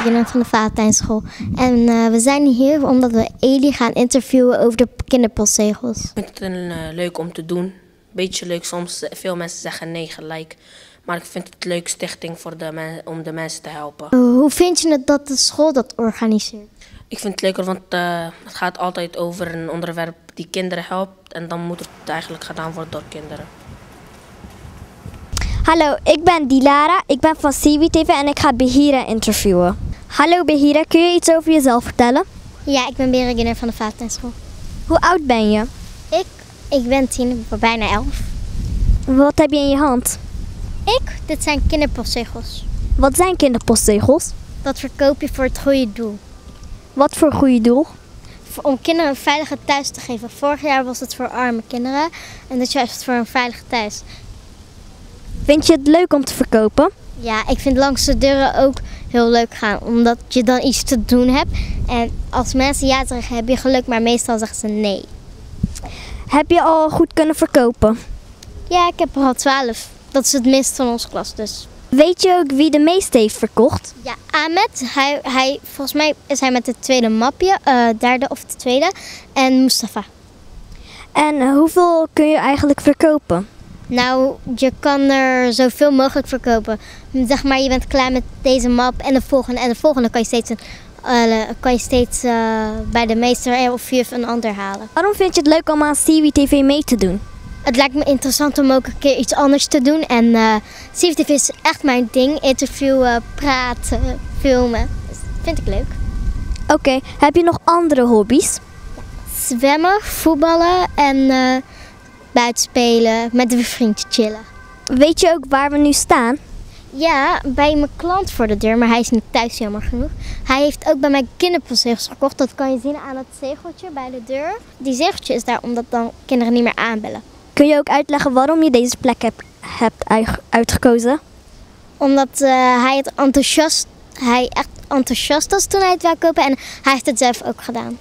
Beginner van de Valentijnschool. En we zijn hier omdat we Eli gaan interviewen over de kinderpostzegels. Ik vind het leuk om te doen. Beetje leuk, soms veel mensen zeggen nee gelijk. Maar ik vind het een leuke stichting voor om de mensen te helpen. Hoe vind je het dat de school dat organiseert? Ik vind het leuker, want het gaat altijd over een onderwerp die kinderen helpt. En dan moet het eigenlijk gedaan worden door kinderen. Hallo, ik ben Dilara, ik ben van Siwi TV en ik ga Behira interviewen. Hallo Behira, kun je iets over jezelf vertellen? Ja, ik ben Beginner van de Valentijnschool. Hoe oud ben je? Ik ben 10, ik ben bijna 11. Wat heb je in je hand? Dit zijn kinderpostzegels. Wat zijn kinderpostzegels? Dat verkoop je voor het goede doel. Wat voor goede doel? Om kinderen een veilige thuis te geven. Vorig jaar was het voor arme kinderen en dit jaar is het voor een veilige thuis. Vind je het leuk om te verkopen? Ja, ik vind langs de deuren ook heel leuk gaan, omdat je dan iets te doen hebt. En als mensen ja zeggen, heb je geluk, maar meestal zeggen ze nee. Heb je al goed kunnen verkopen? Ja, ik heb er al 12. Dat is het minst van onze klas dus. Weet je ook wie de meeste heeft verkocht? Ja, Ahmed, volgens mij is hij met de tweede mapje, derde of de tweede. En Mustafa. En hoeveel kun je eigenlijk verkopen? Nou, je kan er zoveel mogelijk verkopen. Zeg maar, je bent klaar met deze map en de volgende. En de volgende kan je steeds bij de meester of juf een ander halen. Waarom vind je het leuk om aan Siwi TV mee te doen? Het lijkt me interessant om ook een keer iets anders te doen. En Siwi TV is echt mijn ding. Interviewen, praten, filmen. Dus dat vind ik leuk. Oké, heb je nog andere hobby's? Zwemmen, voetballen en buiten spelen, met een vriendje chillen. Weet je ook waar we nu staan? Ja, bij mijn klant voor de deur, maar hij is niet thuis jammer genoeg. Hij heeft ook bij mij kinderpostzegels gekocht. Dat kan je zien aan het zegeltje bij de deur. Die zegeltje is daar omdat dan kinderen niet meer aanbellen. Kun je ook uitleggen waarom je deze plek hebt uitgekozen? Omdat hij echt enthousiast was toen hij het wou kopen en hij heeft het zelf ook gedaan.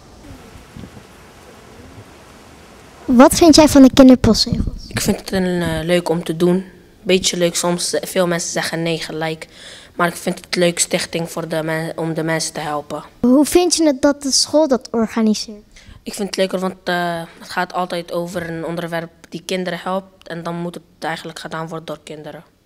Wat vind jij van de kinderpostzegels? Ik vind het leuk om te doen. Beetje leuk, soms veel mensen zeggen nee gelijk. Maar ik vind het een leuke stichting voor om de mensen te helpen. Hoe vind je het dat de school dat organiseert? Ik vind het leuker, want het gaat altijd over een onderwerp die kinderen helpt. En dan moet het eigenlijk gedaan worden door kinderen.